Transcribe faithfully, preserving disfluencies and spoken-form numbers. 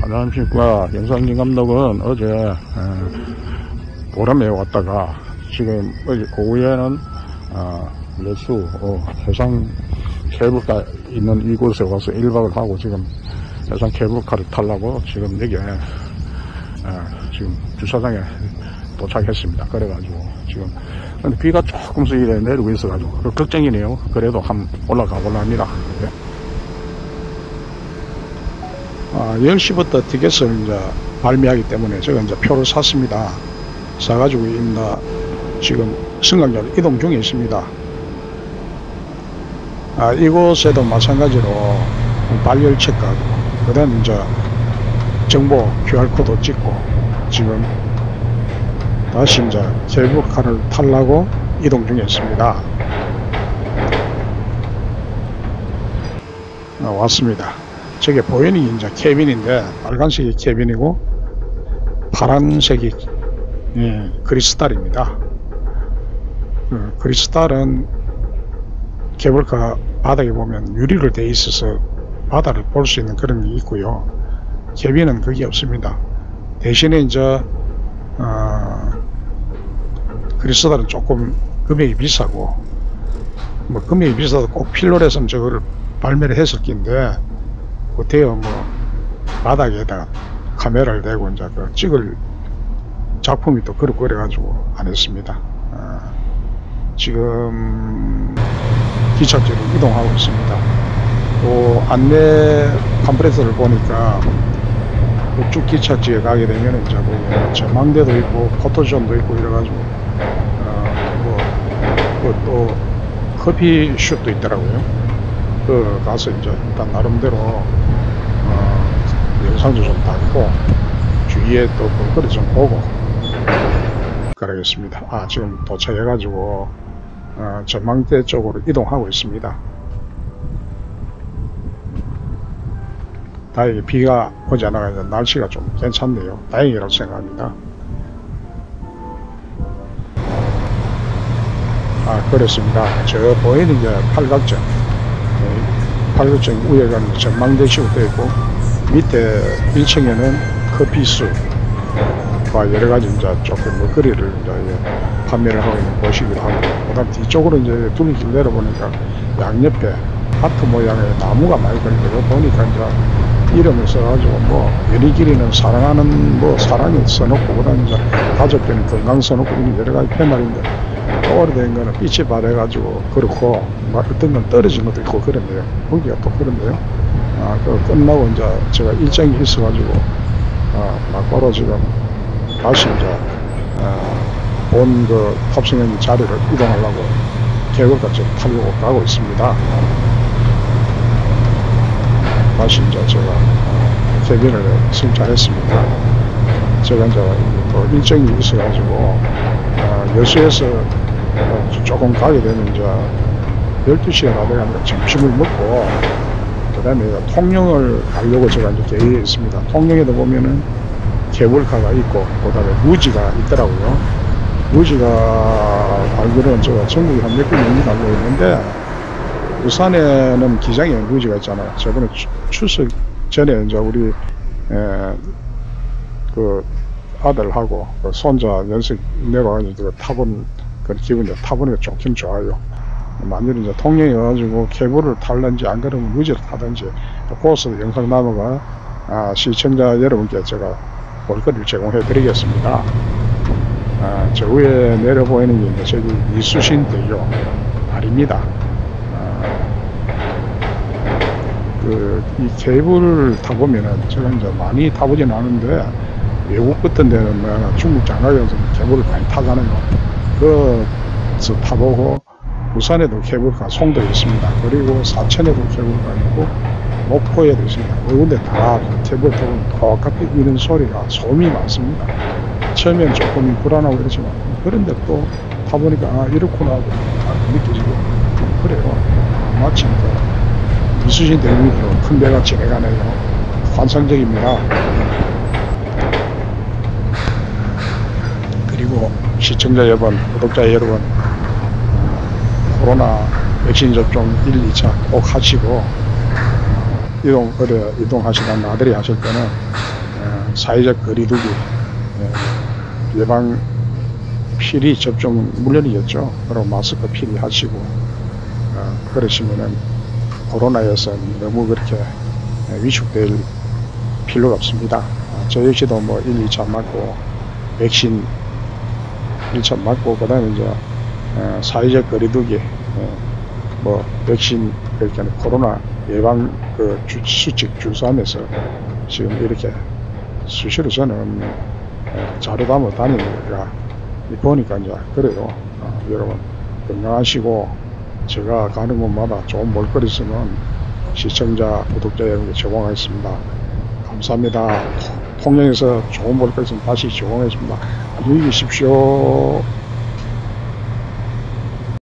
안녕하십니까. 영상진 감독은 어제 어, 보람에 왔다가 지금 어제 오후에는 어, 레수 어, 해상 케이블카 있는 이곳에 와서 일 박을 하고 지금 해상 케이블카를 타려고 지금 여기에 어, 지금 주차장에 도착했습니다. 그래가지고 지금 근데 비가 조금씩 내리고 있어가지고 걱정이네요. 그래도 한번 올라가 볼라 합니다. 네. 아, 열 시부터 티켓을 이제 발매하기 때문에 제가 이제 표를 샀습니다. 사가지고 있나 지금 승강장으로 이동 중에 있습니다. 아, 이곳에도 마찬가지로 발열 체크하고 그 다음 이제 정보 큐알코드 찍고 지금 다시 이제 케이블카를 타려고 이동 중에 있습니다. 아, 왔습니다. 저게 보이는 게 이제 캐빈인데 빨간색이 캐빈이고 파란색이 예, 크리스탈입니다. 그 크리스탈은 케이블카 바닥에 보면 유리로 되어 있어서 바다를 볼 수 있는 그런 게 있고요. 캐빈은 그게 없습니다. 대신에 이제 어, 크리스탈은 조금 금액이 비싸고 뭐 금액이 비싸도 꼭 필요해서는 저거를 발매를 했을 낀데 어때요? 뭐 바닥에다가 카메라를 대고 이제 그 찍을 작품이 또 그렇고 그래가지고 안 했습니다. 어, 지금 기착지로 이동하고 있습니다. 또 안내 팜플렛을 보니까 쭉 기착지에 가게 되면 이제 뭐 전망대도 있고 포토존도 있고 이래가지고 어, 뭐 또 커피숍도 있더라고요. 그 가서 이제 일단 나름대로 어, 영상도 좀 담고 주위에 또 볼거리 좀 보고 그러겠습니다. 아, 지금 도착해 가지고 어, 전망대 쪽으로 이동하고 있습니다. 다행히 비가 오지 않아서 날씨가 좀 괜찮네요. 다행이라고 생각합니다. 아, 그렇습니다. 저 보이는 게 팔각정 팔각정 위에가 전망대식으로 되어 있고 밑에 일 층에는 커피수와 여러가지 이제 조금 먹거리를 이제 판매를 하고 있는 곳이기도 하고, 그 다음 뒤쪽으로 이제 둘길 내려보니까 양옆에 하트 모양의 나무가 많이 걸리고 보니까 이제 이름을 써가지고 뭐 연희길이는 사랑하는 뭐 사랑이 써놓고, 그 다음 이제 가족들은 건강 써놓고 이런 여러가지 패널인데 오래된 거는 빛이 바래가지고 그렇고 막 어떤 건 떨어진 것도 있고 그런데요. 거기가 또 그런데요. 아, 그 끝나고 이제 제가 일정이 있어가지고 아, 막바로 지금 다시 이제 아, 온 그 탑승한 자리를 이동하려고 계획을 지금 타려고 가고 있습니다. 다시 이제 제가 아, 캐빈을 승차했습니다. 제가 이제 또 일정이 있어가지고 아, 여수에서 아, 조금 가게 되면 이제 열두 시가 나되니까 점심을 먹고 그 다음에 통영을 가려고 제가 이제 계획이 있습니다. 통영에도 보면은 케이블카가 있고 그 다음에 루지가 있더라고요. 루지가 알기로는 제가 전국에 한 몇 개 넘게 알고 있는데 부산에는 기장에 루지가 있잖아요. 저번에 추석 전에 이제 우리 에, 그 아들하고 그 손자 연습 내려가지고 타본 그런 기분이 타보니까 좋긴 좋아요. 만일 이제 통영에 가지고 케이블을 탈는지 안 그러면 루지를 타든지 거기서 영상 남아가 아, 시청자 여러분께 제가 볼거리를 제공해 드리겠습니다. 아, 저 위에 내려 보이는 게 이제 저기 이수신대교 아닙니다. 아, 그 이 케이블을 타보면은 제가 이제 많이 타보진 않은데 외국 같은 데는 뭐 중국 장가에서 케이블을 많이 타잖아요. 그래서 타보고 부산에도 케이블카 송도에 있습니다. 그리고 사천에도 케이블카 있고 목포에도 있습니다. 그런데 다 케이블 타보면 똑같이 이런 소리가 소음이 많습니다. 처음엔 조금 불안하고 그렇지만 그런데 또 타보니까 아 이렇구나 하고 느껴지고 그래요. 마치 그 이수신 대교 밑으로 큰 배가 지나가네요. 환상적입니다. 그리고 시청자 여러분, 구독자 여러분, 코로나 백신 접종 일, 이 차 꼭 하시고 이동, 어려 이동하시다 나들이 하실 때는 사회적 거리두기, 예, 예방 필히 접종 물론이겠죠. 그리고 마스크 필히 하시고, 어, 그러시면은 코로나에서 너무 그렇게 위축될 필요가 없습니다. 어, 저 역시도 뭐 일, 이 차 맞고 백신 일 차 맞고 그다음에 이제 어, 사회적 거리두기, 어, 뭐 백신 그러니까 코로나 예방 그 주, 수칙 준수하면서 지금 이렇게 수시로 저는 어, 자료 담아 다니는 거가 보니까 이제 그래요. 어, 여러분 건강하시고 제가 가는 곳마다 좋은 먹거리 있으면 시청자 구독자 여러분께 제공하겠습니다. 감사합니다. 통영에서 좋은 먹거리 있으면 다시 제공하겠습니다. 안녕히 계십시오.